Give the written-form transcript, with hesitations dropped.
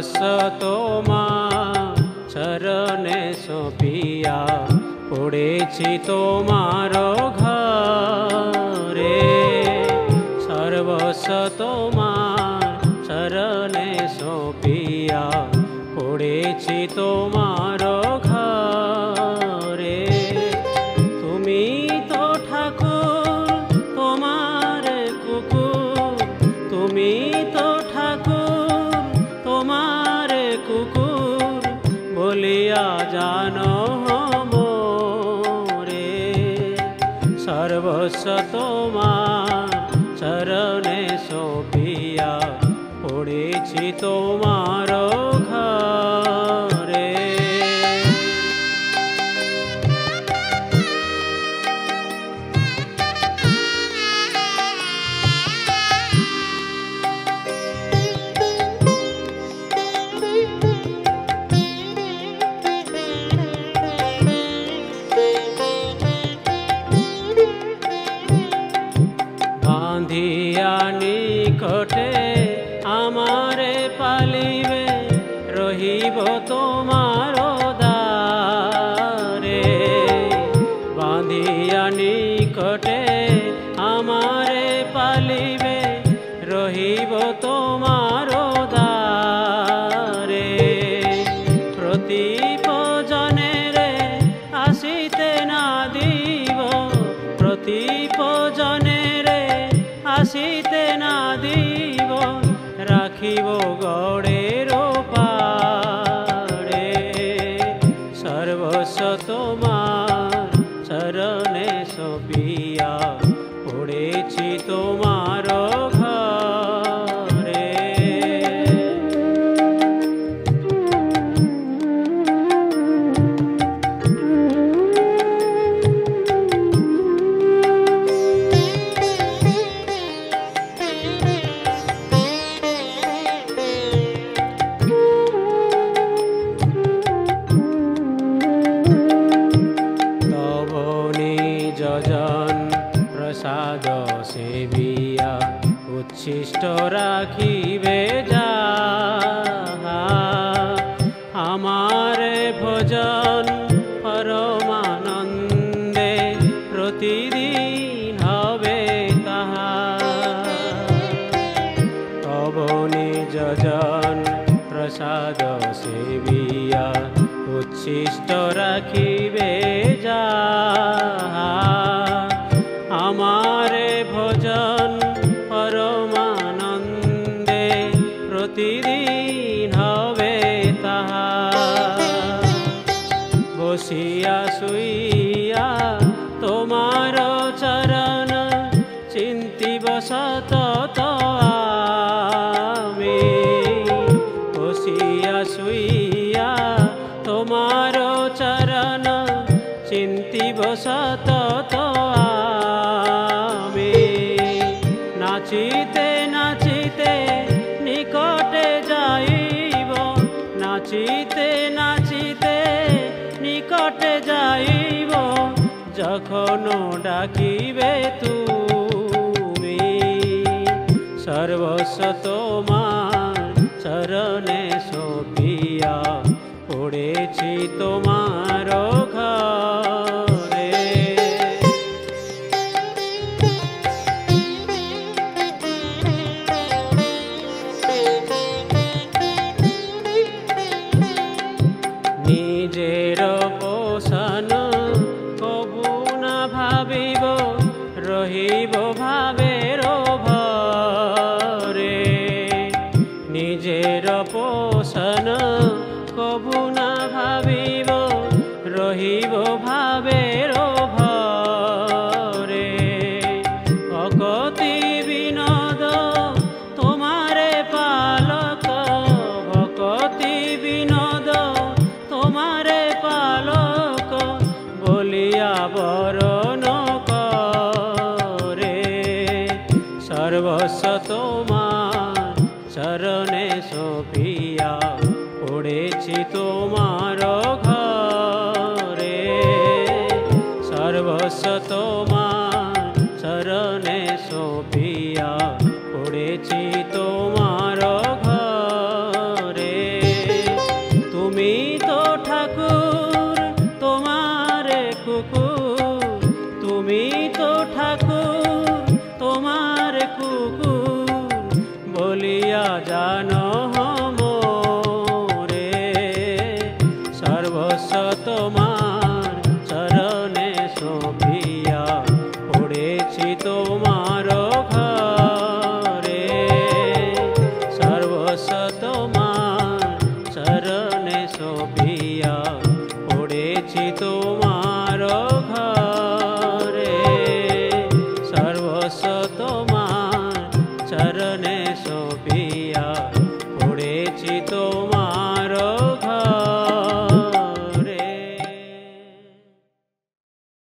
সর্বস্ব তোমার চরণে সঁপিয়া পড়েছি তোমার ঘরে। সর্বস্ব তোমার চরণে সঁপিয়া পড়েছি তোমার ঘরে। তুমি তো ঠাকুর তোমার কুকুর, তুমি তো ঠাকুর তোমার কুকুর বলিয়া জানো মোরে। সর্বস্ব তোমার চরণে সঁপিয়া পড়েছি তোমার ঘরে। বাঁধিয়া নিকটে আমারে পালিবে, রহিব তোমার দ্বারে। বাঁধিয়া নিকটে আমারে পালিবে, রহিব তোমার দ্বারে। প্রতিপজনেরে আসিতে না দিব, প্রতিপজনেরে আসিতে না দিব, রাখিব গড়ের পাড়ে। সর্বস্ব তোমার চরণে সঁপিয়া পড়েছি তোমার ঘরে। যজন প্রসাদ সেবিয়া উচ্ছিষ্ট রাখিবে যাহা, আমার ভোজন পরমানন্দে প্রতিদিন হবে তাহা। তব নিজ জন প্রসাদ সেবিয়া উচ্ছিষ্ট রাখিবে যাহা, আমারে ভোজন পরমানন্দে প্রতিদিন হবে তাহা। বসিয়া শুইয়া তোমার চরণ চিন্তিব সতত আমি। বসিয়া শুইয়া তোমার চরণ চিন্তিব সতত আমি। নাচিতে নাচিতে নিকটে যাইব, নাচিতে নাচিতে নিকটে যাইব, যখন ডাকিবে তুমি। সর্বস্ব তোমার চরণে সঁপিয়া পড়েছি তোমার ঘরে। নিজের পোষণ কবু না ভাবিব, রহিব ভাবের ভরে। নিজের পোষণ কবু না ভাবিব, রহিব ভাবের ভরে। ভকতি বিনোদ তোমারে পালক, ভকতি বিনোদ তোমারে পালক বলিয়া বরণ করে। সর্বস্ব তোমার চরণে সঁপিয়া পড়েছি তোমার ঘরে। সর্বস্ব তোমার চরণে সঁপিয়া পড়েছি তোমার ঘরে। বলিয়া জানো মোরে, সর্বস্ব তোমার চরণে সঁপিয়া পড়েছি তোমার ঘরে, সর্বস্ব তোমার চরণে সঁপিয়া পড়েছি তোমার ঘরে, সর্বস্ব তোমার চরণে সঁপিয়া পড়েছি তোমার